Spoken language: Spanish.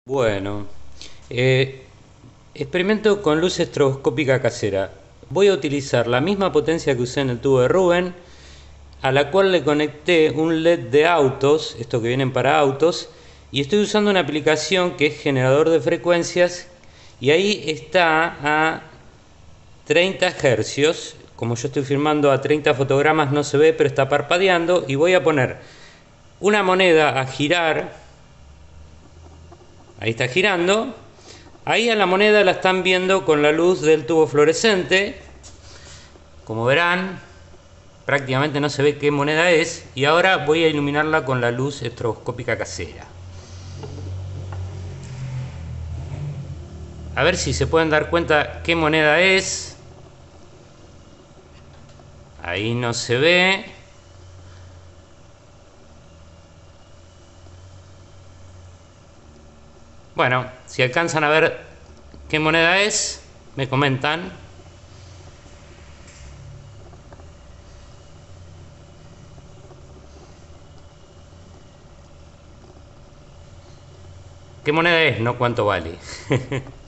Bueno, eh, experimento con luz estroboscópica casera. Voy a utilizar la misma potencia que usé en el tubo de Rubén, a la cual le conecté un LED de autos, estos que vienen para autos, y estoy usando una aplicación que es generador de frecuencias, y ahí está a 30 hercios. Como yo estoy filmando a 30 fotogramas no se ve, pero está parpadeando, y voy a poner una moneda a girar. Ahí está girando. Ahí a la moneda la están viendo con la luz del tubo fluorescente. Como verán, prácticamente no se ve qué moneda es. Y ahora voy a iluminarla con la luz estroboscópica casera. A ver si se pueden dar cuenta qué moneda es. Ahí no se ve. Bueno, si alcanzan a ver qué moneda es, me comentan. ¿Qué moneda es? No cuánto vale.